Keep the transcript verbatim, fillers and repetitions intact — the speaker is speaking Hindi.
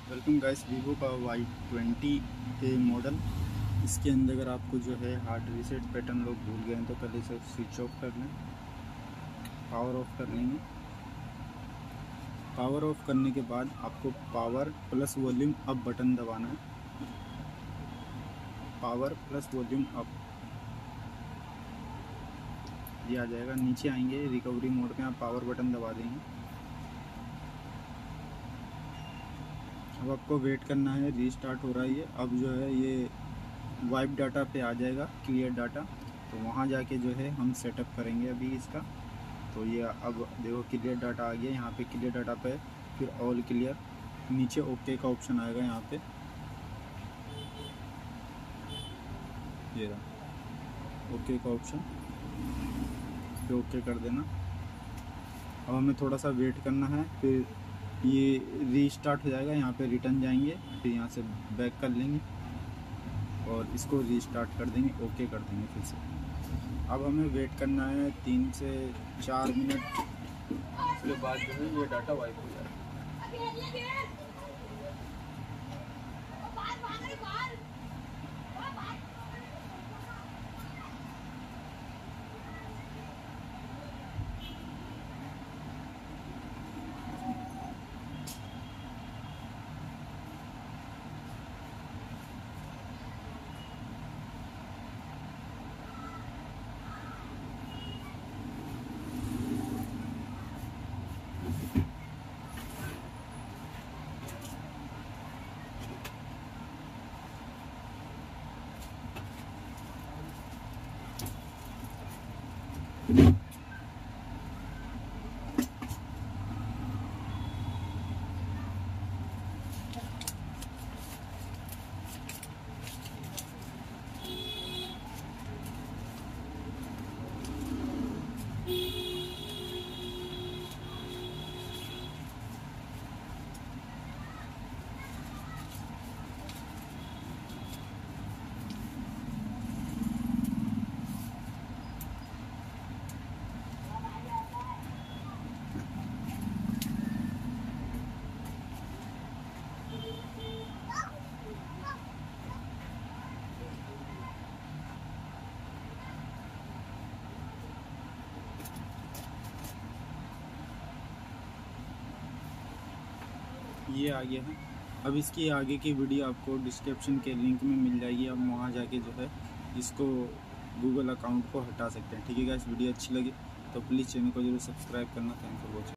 वेलकम गाइस, वीवो का वाई ट्वेंटी ए मॉडल। इसके अंदर अगर आपको जो है हार्ड रीसेट पैटर्न लोग भूल गए हैं तो पहले इसे स्विच ऑफ कर लें, पावर ऑफ कर लेंगे। पावर ऑफ करने के बाद आपको power plus volume up button दबाना है। पावर प्लस वॉल्यूम अप ये आ जाएगा। नीचे आएंगे रिकवरी मोड में, आप पावर बटन दबा देंगे। अब आपको वेट करना है, रीस्टार्ट हो रहा है ये। अब जो है ये वाइप डाटा पे आ जाएगा, क्लियर डाटा, तो वहाँ जाके जो है हम सेटअप करेंगे अभी इसका। तो ये अब देखो क्लियर डाटा आ गया, यहाँ पे क्लियर डाटा पे फिर ऑल क्लियर, नीचे ओके का ऑप्शन आएगा यहाँ पे, ये रहा ओके का ऑप्शन, फिर ओके कर देना। अब हमें थोड़ा सा वेट करना है, फिर ये रीस्टार्ट हो जाएगा। यहाँ पे रिटर्न जाएंगे, फिर यहाँ से बैक कर लेंगे और इसको रीस्टार्ट कर देंगे, ओके कर देंगे फिर से। अब हमें वेट करना है तीन से चार मिनट, उसके बाद जो है ये डाटा वाइप हो जाएगा। ये आ गया है। अब इसकी आगे की वीडियो आपको डिस्क्रिप्शन के लिंक में मिल जाएगी, आप वहाँ जाके जो है इसको गूगल अकाउंट को हटा सकते हैं। ठीक है गाइस, वीडियो अच्छी लगी तो प्लीज़ चैनल को जरूर सब्सक्राइब करना। Thank for watching.